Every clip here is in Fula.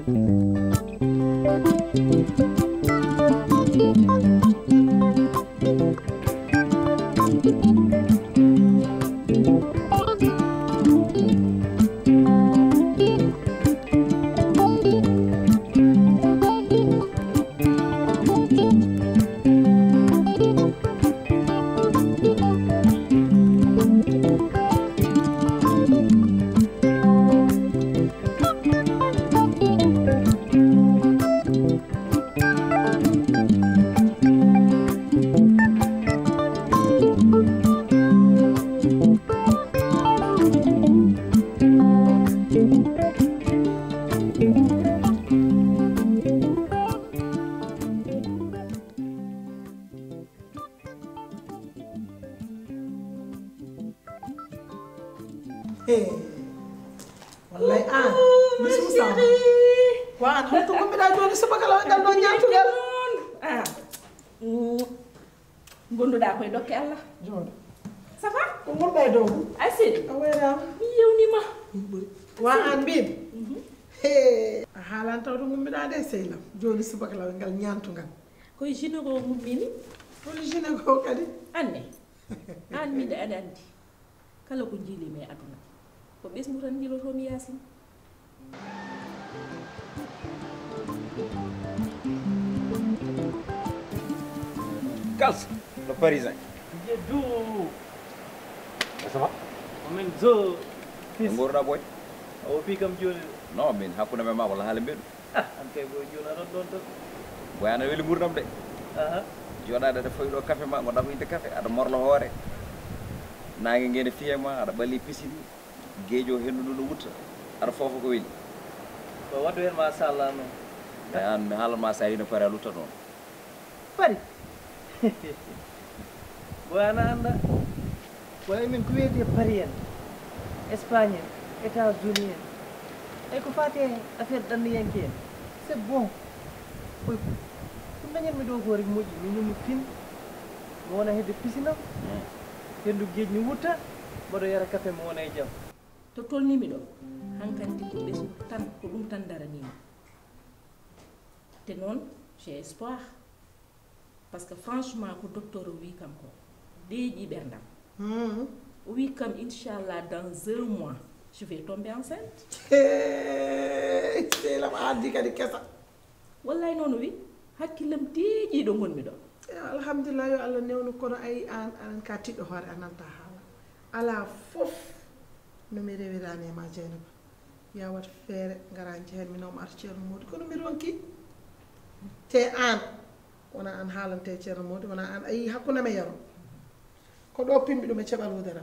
wallahi an bisu sama wa an hoto ko mi da joni subaka la dal do ñantugal gonduɗa koye dokke allah joni ça va ko gonɗa e dow asid a wayrama mi yewnima wa an mbin a haalan tawto gummiɗa de sehlam joni subaka la ngal ñantugal koye gynéco gummimi holi gynéco kadi anne an minde aɗa andi kala ko jiilimi e aduna ko ɓesmu tan jilotomi yasin Calce, le parisien. Ça va? Amen zo. Ngorna boy. O fi kam joni. Non, min hakuna me ma wala hale mbedu. An kay boy jona don to. Boy ana weli gurdam de. Aha. Joda da foydo café ma ngoda ko inde café ada morlo hoore. Nangi ngene fiyema ada bali piscine. Geejo hendu no wutta. Ada fofo ko weli. Ko waddo hen ma sha Allah no. An hala ma sayino pare lutta non. Pari. Boy ana anda. Boy min ko wiyete Paris en. Espagne, États-Unis. E ko fati affaire danni yanke. C'est bon. Boy. Dum dañen mi do ko rek moji mi ñu fin. Mo wona hedde piscine. Hendu geej ni wutta. Bodo yara café mo wona e jam. to tolnimi ɗo hankanti ko ɓesgu tan ko ɗum tan daranima te noon j'ai espoir par ce que franchement ko docteur o wi kam ko deeƴi ɓerdam o wi kam inchallah dans 1 mois je vais tomber enceinte sehlam a addi kadi kesa wallay noon o wi hakkillam deeƴi ɗo gonmi ɗo alhamdulillah yo allah newno kono ayi an anan ka tiɗɗo hoore ananta haala ala fof no mi rewirani e ma Dieynaba yawat feere gara jehen mi nawma ar ceerno modi kono mi ronki te an wona an haalante ceerno modi wona an ayi hakkundema yaro ko ɗo pimmi ɗum e ceɓal wudaram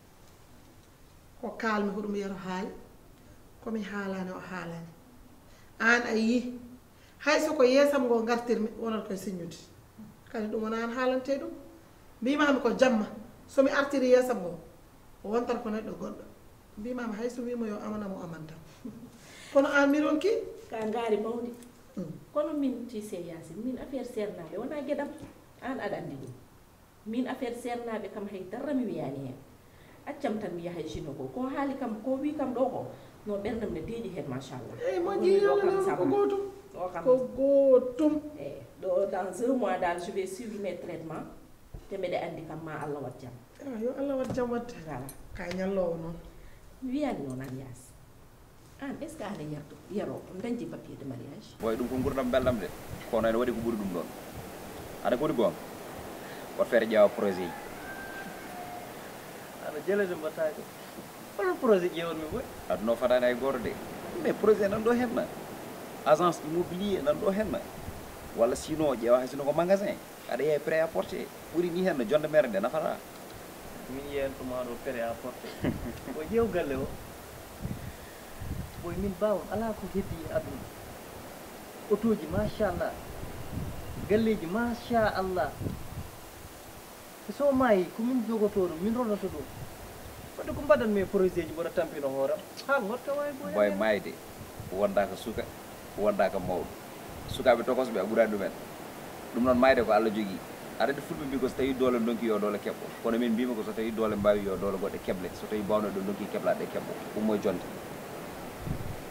ko kalmi ko ɗum yaro haali komi haalani o haalani an ayi hayso ko yeesam ngo gartirmi wonata koye siñude kadi ɗum wona an haalante ɗum mbimami ko jamma somi artiri yeesam ngo o wontata ko neɗɗo goɗɗo mbimami hayso wimo yo amanamo amanta kono an mi ronki ka ngaari mawdi kono min tise yasin min affaire sernaɓe wona gueɗam an aɗa andi ɗum min affaire sernaɓe kam hay darra mi wiyani hen accam tan mi yahay gynéco ko haali kam ko wi kam ɗo ko no ɓerdam ne deeƴi hen machallah eyyi moƴƴi yallah ko gotum ko gotum eyyi ɗo dans 1 mois dal je vais suivre mes traitements te mbeɗa andi kam ma Allah wat jam yo Allah wat jam wadde voilà ka ñallowo noon mi wiyani noon Alias an est ce que aɗa yardo yaro dañji papier de mariage Boy dum ko gurdam beldam de. Kono ene wadi ko buri dum don. Ada ko wadi gon. Wat fere jawa projet yi. Ana jele de batako. Wala projet jewon mi boy. Adno fatani ay goro de. Mais projet nan do henna. Agence immobilier nan do henna. Wala sino jewa sino ko magasin. Ada yey prêt à porter. Buri ni henna jonde mere de nafara. Min yen to ma do fere a porter. Boy jew galle o. Boy min bawon ala ko heddi aduna. Otoji machallah. Galleji machallah. So mai ko min jogoto min ronoto do. Wadde ko mbadan me projet ji bodo tampino horam. Ha ngotta way boy. Boy mayde. Wonda ka suka, wonda ka mawdo. Sukabe tokos be ɓurani ɗumen ɗum noon mayde ko Allah jogui aɗa fulɓe mbi ko so tawi doole donki yo doole keɓɓo kono min mbima ko so tawi doole mbawi yo doole goɗɗe keble so tawi bawno ɗo donki keɓlaɗe keɓɓo ɗum moye jonde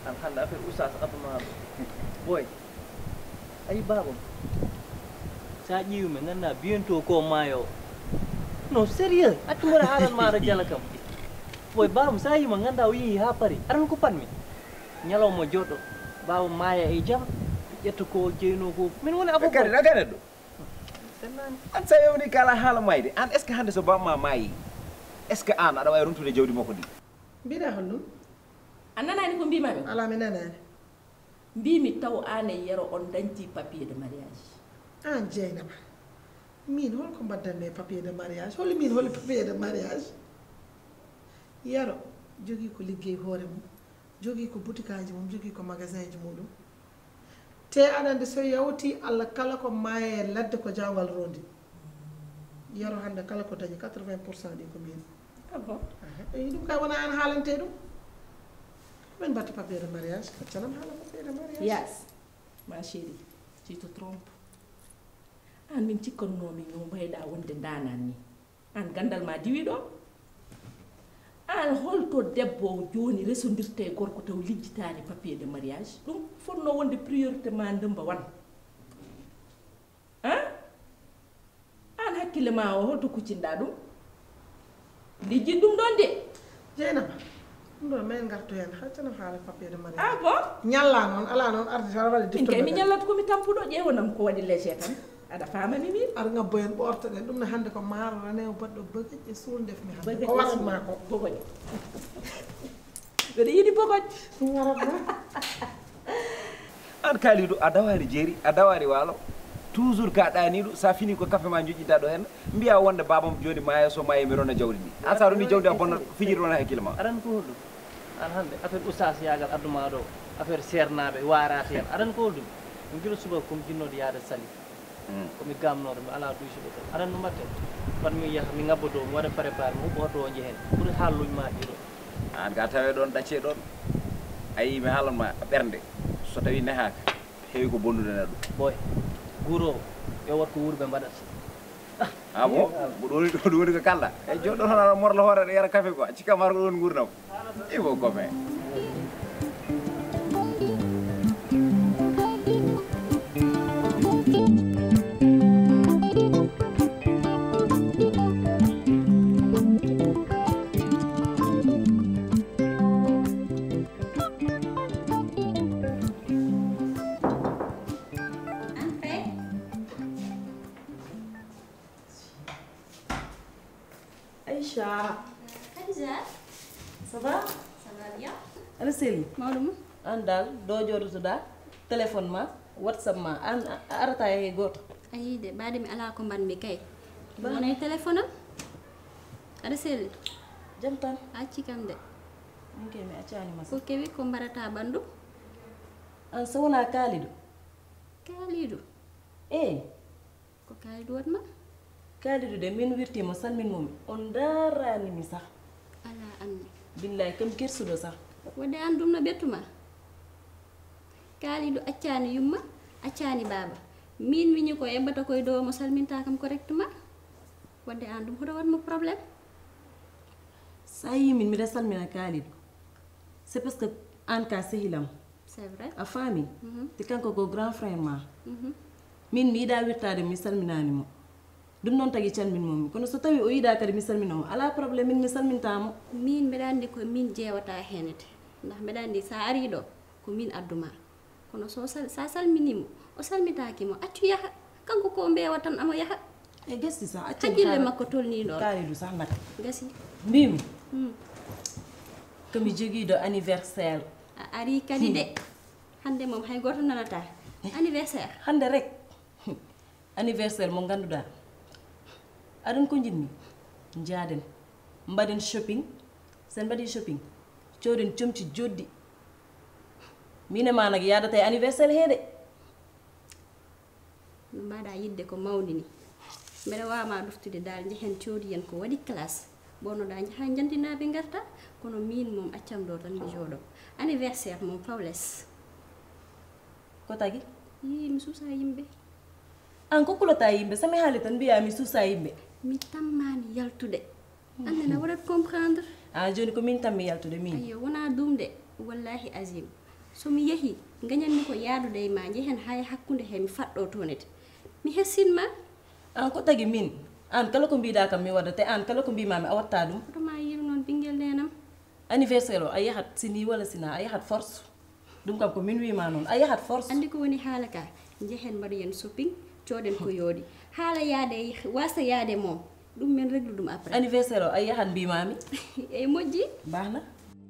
an hande affaire oustaz abdouma boy ay babam sa ƴiwmi ganduɗa bientôt ko maayo non sérieux accumara haran maɗa jala kam boy babam sa yima ganduɗa o yeehi ha paari aran ko patmi ñalawma joɗɗo baaba maaya e jaam ƴetta ko jeyno ko min woni abo kadi nagane ɗo an sa yewni kala haala mayde an est ce que hande so bamma maayi est ce que an aɗa wawi rumtude jawdi makko ndi mbiɗa hollum a nanani ko mbimami ala mi nanani mbimi taw an e yero on dañti papier de mariage an Dieynaba min holko mbaddanmi papier de mariage holi min holi papier de mariage yaro jogui ko liggey hoore mum jogui ko boutique aji mum jogui ko magasin ji muɗum te aɗa andi so yawti Allah kala ko maaye ladde ko jawgal rondi yaro hande kala ko dañi 80% ɗi ko min ah bon eyi ɗum kay wona an haalante ɗum men batte papier de mariage accanam haala papier de mariage Yes, ma chérie, tu te trompes. An min cikkannomi no mbayɗa wonde danan ni. An gandal ma diwi ɗo. An holto debbo joni resondirte e gorko taw lijjitani papier de mariage. Ɗum fonno wonde priorité ma ndemba wan. Hein? An hakkille ma o holto kuccinɗa ɗum? Lijjit ɗum ɗon de. Dieynaba ɗum ɗo min gartu hen haccanam haala papier de mariage Ah bon? ñalla noon ala noon arde tan waɗa Min kay mi ñallat komi tampuɗo ƴeewonam ko waɗi léger tan. Aɗa famami min? ar ngabbo hen ɓortoɗen ɗum ne hannde ko maaro ranewo baɗɗo bagaƴ e suurdefmi hannde Bagaƴ ko e waratma ko Bogoñ. Mbeɗa yiɗi bogoñ. ɗum waratma an kaaliɗo a dawari jeeri a dawari waalo toujours ka ɗaniɗo sa fini ko café ma joƴƴiɗa ɗo hen mbiya wonde babam joni maya so mayi mi rona jawdi ndi an sa roni jawdi a bonna fijiri rona hakkille ma aɗan ko holɗum an hande affaire oustas yagal adduma ɗo affaire sernaɓe warate hen aɗan ko holɗum min guila suba komi jinnoɗo yaade sali komi gamnoɗo mi ala duysuɓe tan aɗan no mbatten pat mi yaha mi ngabboto mi waɗa préparé mi huɓɓo hoto o jehen ɓuuri haalluji ma ɗiɗo an ga tawe ɗon ɗacce ɗon a yi mi haalanma ɓernde so tawi nehaka heewi ko bonnude neɗɗo boy guuro o yo wat ko wuuri ɓe mbaɗata ah bon ɗum woni ko kalɗa e joɗɗo toon aɗa morla hoore aɗa yara café quoi cikkama ko ɗon gurdam i ko copain Aïcha, Khadija, ça va? ça va bien? Ana Seli? Mawɗum An dal do joɗotoɗa téléphone ma whatsapp ma an arata e goto ayi de ɓaade mi ala ko mbanmi kay wona e téléphone am aɗa selli jam tan acci kam de min ke mi accani ma ko kewi ko mbarata ɓanndu an so wona kaaliɗo kaaliiɗo ko kaaliiɗo watma kaaliɗo de min wirtimo salminmomi on daranimi sah ala anni billahi kam kersuɗo sah wadde an ɗum no ɓettuma kaaliiɗo accani yumma accani baaba min wiñi ko eɓɓata koye dow mo salminta kam correctement wadde an ɗum hoto watmo probléme sa yimin miɗa salmina kaaliɗo c'est parce que an ka sehilam c'est vrai a faami te kanko ko grand frère ma min mi yiɗa wirtade mi salminanimo ɗum noon tagui calminmomi kono so tawi o yiɗa kadi mi salminamo ala probléme min mi salmintamo min mbeɗa andi ko min jewata henete ndax mbeɗa andi sa ari ɗo ko min adduma kono sa salminimo o salmitakimo accu yaha kanko ko mbewa tan amo yaha e gasti sa haqqille makko tolniɗo kaaliɗo sah nak gasi mbimi komi joguiɗo anniversaire a ari kadi de hande moom hay goto nanata anniversaire hande rek anniversaire mo ganduɗa aɗon ko jinmi jaaden mbaɗen shopping sen mbaɗi shopping coden comci joddi mine ma nag yadata e anniversaire heede no mbaɗa yidde ko mawni ni mbeɗa wawma ɗoftude dal jehen coodiyen ko waɗi classe bonnoɗa jaha jandinaɓe garta kono min moom accam ɗo tan mi jooɗo anniversaire moom fawles ko tagui yi mi suusa yimɓe an ko kulata yimɓe sami haali tan mbiya mi suusa yimɓe mi tammani yaltude annene waɗat comprendre an joni ko min tammi yaltude min ayo wona ɗum de wallahi azim somi yehi gañanmi ko yaadude e ma jehen hay hakkunde he mi faɗɗo tonete mi hessinma an ko tagi min an kala ko mbiɗa kam mi waɗa te an kala ko mbimami a watta ɗum otoma yiru noon ɓinguel nenam anniversaire o a yahat sini walla sina a yahat force ɗum kam ko min wima noon a yahat force andi ko woni haala ka jehen mbaɗoyen shopping coɗen ko yoodi haala yaade wasta yaade moom ɗum men réglu ɗum après anniversaire o a yahat mbimami e moƴƴi baxna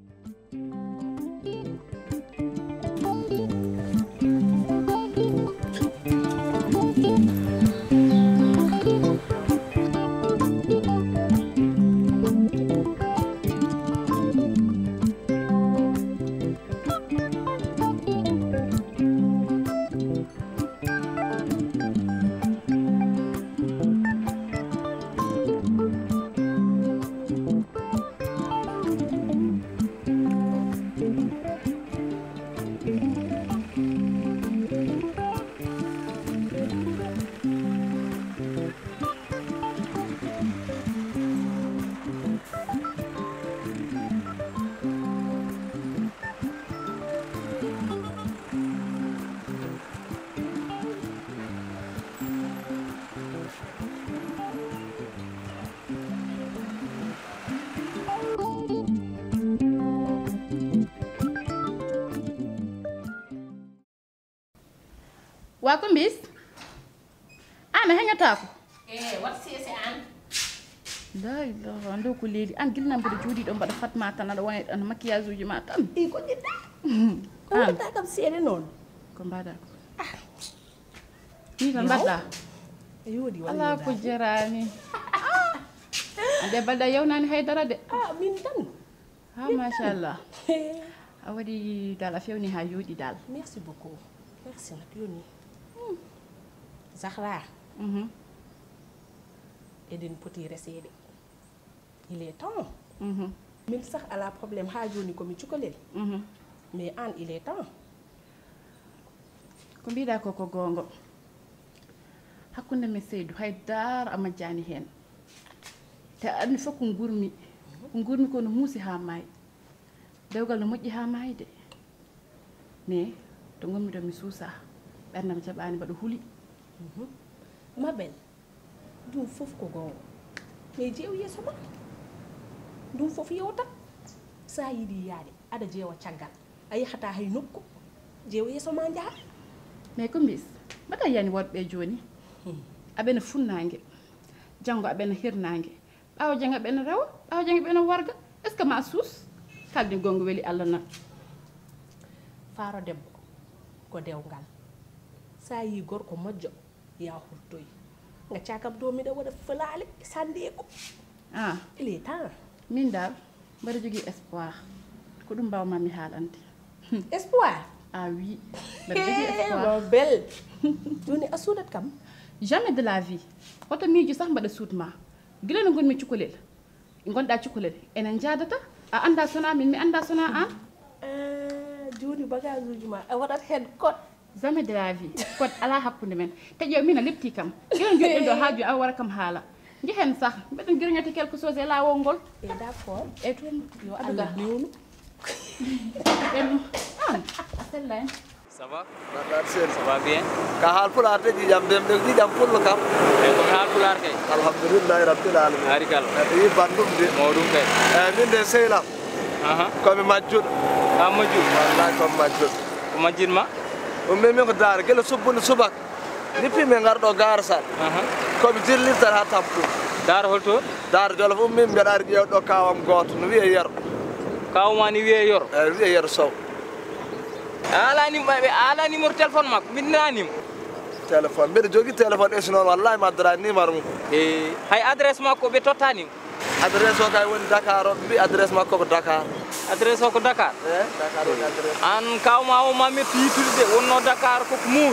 waa ko mbis an a heñotako wat sese an la ilaha ndow ko leeli an gilnam mboɗo jooɗiɗo mbaɗa fatma tan aɗa wona ɗan maquillage uji ma tan i ko ƴiɗɗa ko waɗata kam seeɗe noon ko mbaɗa ko ni tan mbaɗɗa yoodi ala ko jarani ande balɗa yewnani haydara de min tan ha machallah a waɗi dal a fewni ha yooɗi dal merci beaucoup merci nak yoni Zahra eɗen poti resede il est temps min sax ala problème ha joni komi cukalel mais an il est temps ko mbiɗa ko gonga hakkunde men Seydou haydara a majjani hen te andi fof ko gurmi ko no muusi ha maayi dewgal no moƴƴi ha maayi de mais to gonmi ɗo mi suusa ɓerdam jaɓani mbaɗa huuli mabel ɗum fof ko gonga mais jeew yeeso ma ɗum fof yewta sa yiiɗi yaade aɗa jeewa caggal a yahata hay nokku jeew yeeso ma jaha mais ko mbis mbaɗa yani worɓe joni aɓena funnague janggo aɓena hirnague ɓawo jangga ɓena rewa ɓawo jangga ɓena warga est ce que ma suus kalde gonga weeli Allah nan faaro debbo ko dewgal sa yi gorko moƴƴo ya hurtoy gacca kam do miɗa waɗa falale sandeko il est temps min dal mbaɗa jogui espoir ko ɗum mbawmami haalande espoir oui mbaɗa jogui espoir belle joni a suudat kam jamais de la vie oto miijo sax mbaɗa suutma gila no gonmi cukalel gonɗa cukalel enen jadata a anda sona min mi anda sona an joni bagage uji ma a waɗat hen code jamais de la vie code ala hakkude men te ƴeew min a lepti kam giɗon joɗɗen ɗo haaju a wara kam haala jehen sax mbeɗen grignoté quelque chose e lawol ngol e d' accord e toon yo Allah newnu en a sella en ça va sen ça va bien ka haal pulaar de ƴiƴam dem de ƴiƴam pullo kam e komi haal pulaar kay alhamdoulillahi rabbil alamin harikal neɗɗo yi bandum de mawɗum kay eyyi min de sehlam komi majjuɗo a majjuɗo wallahi komi majjuɗo ko majjinma ummi min ko daara guila subbude subaka nippi min garɗo gaara sal komi jillirtan ha tampu daara holto daara jolof ummi mbeɗari ƴewɗo kawam goto no wiye yero kawma ni wiye yoro eyyi wiye yero sow ala numéro téléphone makko bindinanimo téléphone mbiɗa jogui téléphone esi noon wallahi mi addorani numéro mum e hay adresse makko ɓe tottanimo adresse o kay woni Dakar o ɓe mbi adresse makko ko Dakar adresse o ko Dakar Dakar woni adresse an kawma o ma metti yitude de wonno Dakar koko muuyi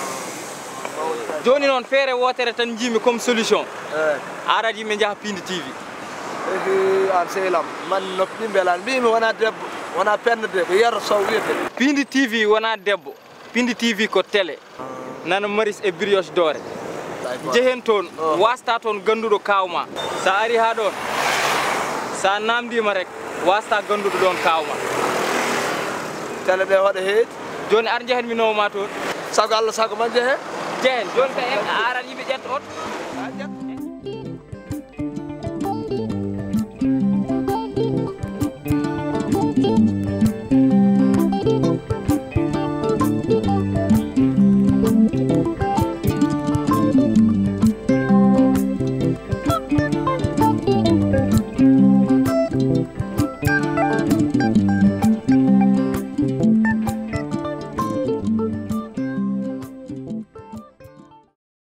joni noon feere wotere tan jimi comme solution arat yimɓe jaaha Pindi TV an sehlam man noppi mbelani mbimi wona debbo wona pende de ko yero sow wiyete Pindi TV wona debbo Pindi TV ko télé nana maris e brioche doore jehen toon wasta toon ganduɗo kawma sa ari ha ɗon sa namdima rek wasta ganduɗo ɗon kawma tele ɗe waɗa heedi joni ar jehen mi nowma toon sago Allah sago man jehen jehen joni ka en a arat yimɓe ƴetta oto a ƴetta